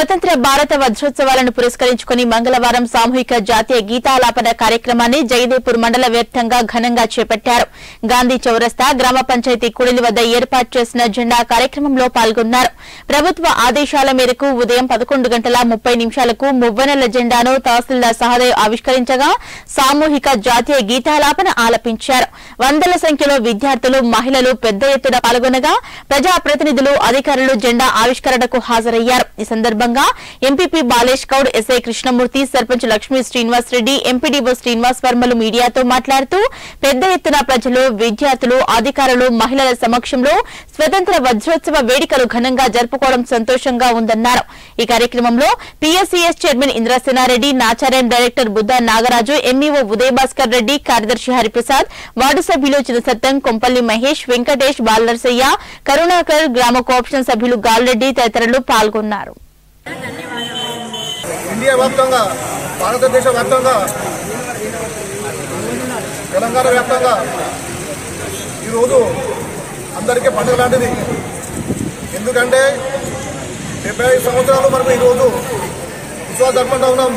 స్వతంత్ర భారత వజ్రోత్సవాలను పురస్కరించుకుని మంగళవారం సామూహిక జాతీయ గీతాలాపన కార్యక్రమాన్ని జగదేపూర్ మండల వ్యాప్తంగా ఘనంగా చేపట్టారు. గాంధీ చౌరస్తా గ్రామ పంచాయతీ కూడలి వద్ద ఏర్పాటు చేసిన జెండా కార్యక్రమంలో పాల్గొన్నారు. ప్రభుత్వ ఆదేశాల మేరకు ఉదయం 11:30 మువ్వనెల జెండాను తహసీల్దార్ సహదేవ్ ఆవిష్కరించగా సామూహిక జాతీయ గీతాలాపన ఆలపించారు. వందల సంఖ్యలో విద్యార్థులు, మహిళలు పెద్ద ఎత్తున పాల్గొనగా ప్రజాప్రతినిధులు, అధికారులు జెండా ఆవిష్కరణకు హాజరయ్యారు. ఈ సందర్భంగా MPP Balesh Goud, SI Krishnamurthy, sarpanch Lakshmi Srinivas Reddy, MPDO Srinivas వర్మలు మీడియాతో మాట్లాడుతూ పెద్ద ఎత్తున ప్రజలు, విద్యార్థులు, అధికారులు, మహిళల సమక్షంలో స్వతంత్ర వజ్రోత్సవ వేడుకలు ఘనంగా జరుపుకోవడం సంతోషంగా ఉందన్నారు. ఈ కార్యక్రమంలో PSCS chairman Indrasena Reddy, Nacharam director Buddha Nagaraju, MEO Uday Bhaskar Reddy, కార్యదర్శి హరిప్రసాద్, వార్డు సభ్యులు చిన్నసత్తం, కొంపల్లి మహేష్, వెంకటేష్, బాలనర్సయ్య, కరుణాకర్, గ్రామ కోఆప్షన్ సభ్యులు గాల్రెడ్డి తదితరులు పాల్గొన్నారు. ఇండియా వ్యాప్తంగా, భారతదేశ వ్యాప్తంగా, తెలంగాణ వ్యాప్తంగా ఈరోజు అందరికీ పండుగ లాంటిది. ఎందుకంటే 75 సంవత్సరాలు మనకు ఈరోజు విశ్వాస జరుపుకుంటూ ఉన్నాం.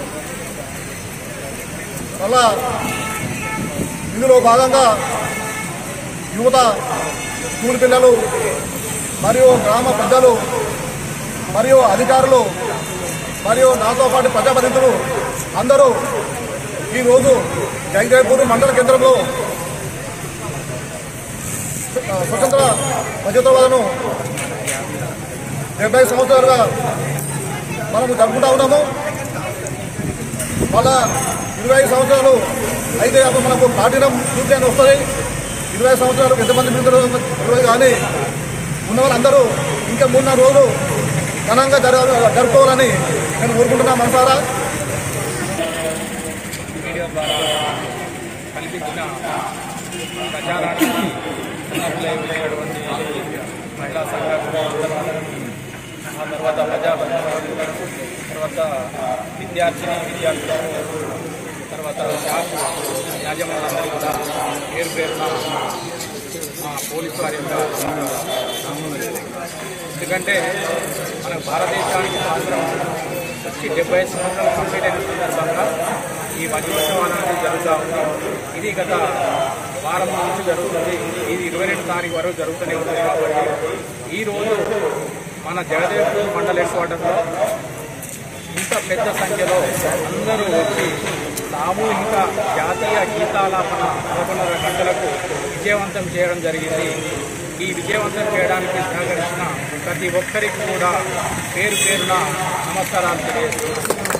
అలా ఇందులో భాగంగా యువత, స్కూల్ పిల్లలు మరియు గ్రామ పెద్దలు మరియు అధికారులు మరియు నాతో పాటు ప్రజాప్రతినిధులు అందరూ ఈరోజు జగదేపూర్ మండల కేంద్రంలో స్వతంత్ర వజ్రోత్సవాలను 75 సంవత్సరాలుగా మనము జరుపుకుంటా ఉన్నాము. వాళ్ళ 25 సంవత్సరాలు అయితే అప్పుడు మనకు ప్లాటినం పూర్తి అని వస్తుంది. 25 సంవత్సరాలు ఎంతమంది మిత్రులు కానీ ఉన్న వాళ్ళందరూ ఇంకా 3-4 రోజులు ఘనంగా జరుపుకోవాలని నేను కోరుకుంటున్నా మనసారా. మీడియా ద్వారా కల్పించిన ప్రచారానికి ఉన్నటువంటి మహిళా సంఘాలు, ఆ తర్వాత ప్రజాబంధువులు, తర్వాత విద్యార్థులు, తర్వాత షాపు యాజమాన్యాలందరూ కూడా పేరున పోలీసు వారి యొక్క ఎందుకంటే మన భారతదేశానికి మాత్రం వచ్చి 75 సంవత్సరాలు కంప్లీట్ అయిన సందర్భంగా ఈ వజ్రోత్సవాలు అనేది జరుగుతూ ఉంది. ఇది గత వారం నుంచి జరుగుతుంది. ఇది 22 తారీఖు వరకు జరుగుతూనే ఉంటుంది. కాబట్టి ఈరోజు మన జగదేపూర్ మండల హెడ్ క్వార్టర్లో ఇంత పెద్ద సంఖ్యలో అందరూ వచ్చి సామూహిక జాతీయ గీతాలాపన 11:30 గంటలకు విజయవంతం చేయడం జరిగింది. ఈ విజయవంతం చేయడానికి సహకరించిన ప్రతి ఒక్కరికి కూడా పేరున నమస్కారాలు తెలియజేస్తున్నాను.